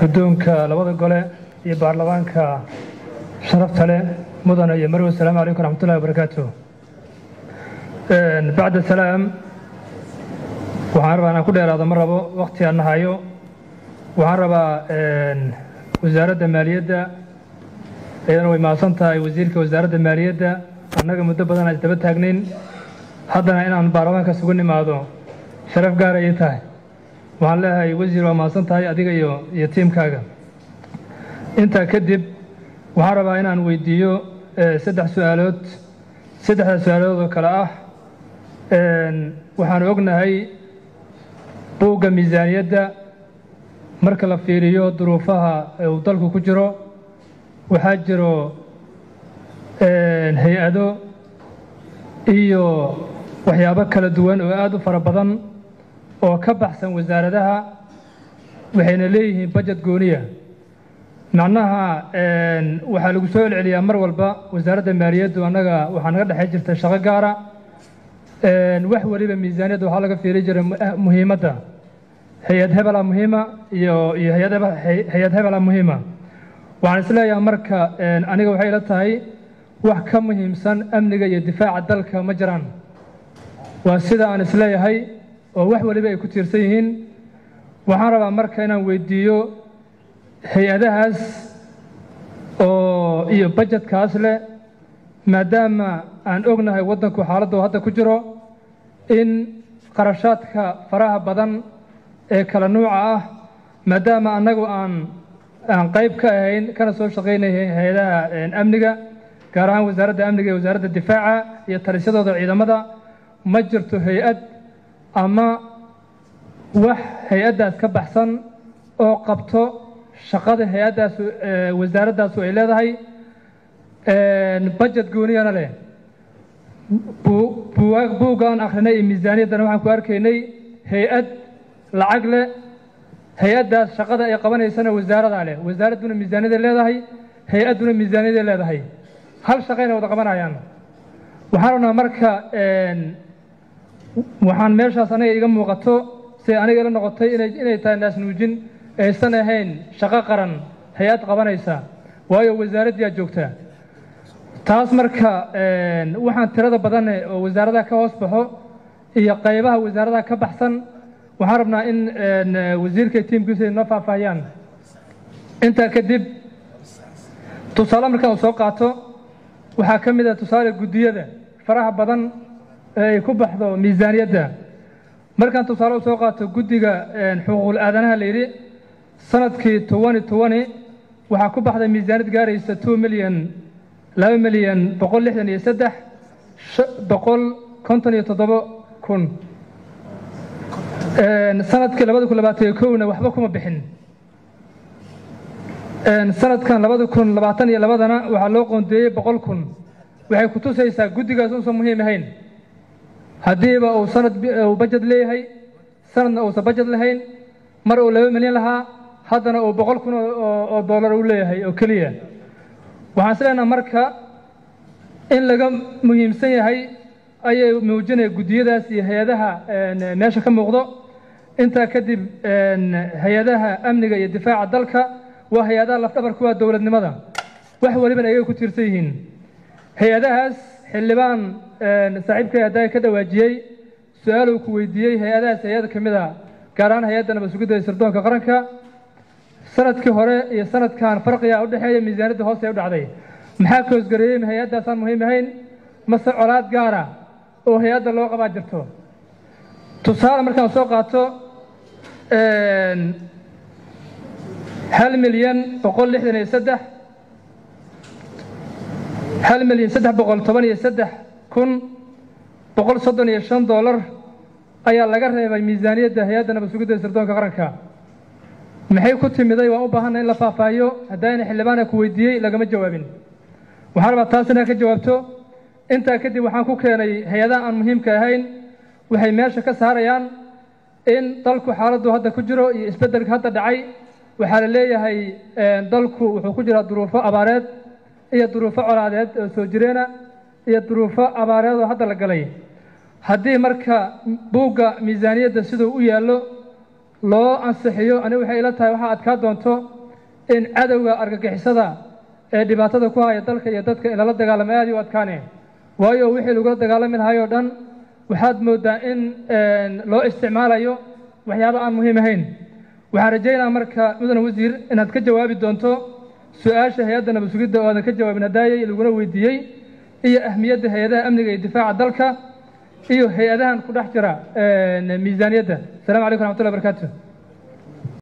guddoonka labada gole iyo baarlamaanka sharafta leh mudane iyo marwe. Assalaamu calaykum waraxmatullahi wabarakaatuh. bacda salaam, waxaan rabaa inaan ku dheeraado ma rabo waqti aan nahayo. waxaan rabaa wasaaradda maaliyadda ayadana way mahadsan tahay. wasiirka wasaaradda maaliyadda annaga muddo badan aan isdaba taagnayn, haddana inaan baarlamaanka isugu nimaado sharaf gaar ayay tahay. waxaan leeyahay wasiir waa mahadsan tahay adiga iyo tiimkaaga. intaa kadib waxaan rabaa inaan weydiiyo saddex su'aalood. saddexdaas su'aalood oo kale ah, waxaan ognahay buugga miisaaniyadda marka la fiiriyo duruufaha uu dalku ku jiro, waxaa jiro hay-ado iyo waxyaabo kala duwan oo aad u fara badan oo ka baxsan wasaaradaha, waxayna leeyihiin bajet gooniya. macnaha waxaa lagu soo celceliyaa mar walba wasaaradda maaliyaddu annaga waxaa naga dhexay jirta shaqo gaara. wax waliba miisaaniyadda waxaa laga fiiri jiray muhiimadda. hay-ad hebela muhiima iyo hay-ad hebela muhiima. waxaan isleeyahay marka aniga waxay ila tahay wax ka muhiimsan amniga iyo difaaca dalka ma jiraan. waa sida aan isleeyahay oo wax waliba ay ku tiirsan yihiin. waxaan rabaa marka inaan weydiiyo hay-adahaas oo iyo bajetkaas leh, maadaama aan ognahay waddanku xaaladdu hadda ku jiro, in qarashaadka faraha badan ee kala nuuca ah, maadaama annagu aan qayb ka ahayn kana soo shaqaynayay hay-adaha amniga, gaar ahaan wasaaradda amniga iyo wasaaradda difaaca iyo talisyadooda ciidamada, ma jirto hay-ad ama wax hay-addaas ka baxsan oo qabto shaqada hay-addaas wasaaraddaas ay leedahay. bajet gooniyana leh. buugga aan akhrinay iyo miisaaniyaddana waxaan ku arkaynay hay-ad lacag leh. hay-addaas shaqada ay qabanaysana wasaaradaa leh. wasaaradduna miisaaniyaday leedahay, hay-adduna miisaaniyaday leedahay. hal shaqayna wada qabanayaan. waxaan rabnaa marka waxaan meeshaas aniga iga muuqato si aniga ila noqotay inay tahay naas nuujin, aysan ahayn shaqo qaran hay-ad qabanaysa, waayo wasaaraddii aad joogtaa. taas marka waxaan tirada badan oo wasaaradaha ka hoos baxo iyo qaybaha wasaaradaha ka baxsan, waxaan rabnaa in wasiirka tiimkiisa noo faahfaahiyaan. intaa kadib tusaale markaan soo qaato, waxaa ka mid ah tusaale guddiyada faraha badan ee ay ku baxdo miisaaniyadda. markaan tusaale u soo qaato guddiga xuquuqul aadanaha la yidhi sanadkii 2020 waxaa ku baxday miisaaniyad gaaraysa 2,263,157,000. sanadkii 2021na waxba kuma bixin. sanadkan 2022na waxaa loo qoondeeyey 100,000. waxay ku tusaysaa guddigaas uusan muhiim ahayn. haddiiba uu sanad uu bajet leeyahay, sanadna uusan bajet lahayn, mar uu 2 milyan lahaa, haddana uu 100,000 oo dollar u leeyahay oo keliya. waxaan isleenahay marka in laga muhiimsan yahay ayay muujinaya guddiyadaas iyo hay-adaha meesha ka muuqdo. intaa kadib hay-adaha amniga iyo difaaca dalka waa hay-adaha lafdhabar kuwa dowladnimada, wax walibana ayay ku tiirsan yihiin. hay-adahaas xildhibaan saaxiibkay haddaa ka dhawaajiyey su-aal uu ku weydiiyey hay-adahaas hay-ada ka mid a, gaar ahaan hay-adda nabad sugidda iyo sirdoonka qaranka. sanadkii hore iyo sanadkan farqiga u dhexeeya miisaaniyadda hoos ay u dhacday. maxaa ka hoosgareeyey hay-addaasaan muhiim ahayn, mase colaad gaara oo hay-adda loo qabaa jirto? tusaale markaan soo qaato 1,313,135 dollar ayaa laga reebay miisaaniyadda hay-adda nabad sugidda iyo sirdoonka qaranka. maxay ku timiday? waan u baahanay in la faahfaahiyo. haddayna xildhibaana ku weydiiyey lagama jawaabin. waxaan rabaa taas inaad ka jawaabto. intaa kadib waxaan ku keenay hay-adaha aan muhiimka ahayn. waxay meesha ka saarayaan in dalku xaaladdu hadda ku jiro iyo isbeddelka hadda dhacay. waxaa la leeyahay dalku wuxuu ku jiraa duruufo abaareed iyo duruufo colaadeed oo soo jireena iyo duruufo abaareed oo hadda la galay. haddii marka buugga miisaaniyadda siduu u yaallo loo ansixiyo aniga waxay ila tahay waxa adkaa doonto in cadowga argagixisada ee dhibaatada ku haya dalka iyo dadka in lala dagaalamo aad u adkaaneen waayo wixii lagu dagaalami lahaayoo dhan waxaad moodaa in loo isticmaalayo waxyaabo aan muhiim ahayn waxaan rajaynayaa marka mudane wasiir inaad ka jawaabi doonto su-aasha hay-adda nabad sugidda oo aadan ka jawaabin hadaayay laguna weydiiyey iyo ahmiyadda hay-adaha amniga iyo difaaca dalka iyo hay-adahan ku dhex jira miisaaniyadda. Asalaamu calaykum waraxmatullahi wabarakaatu.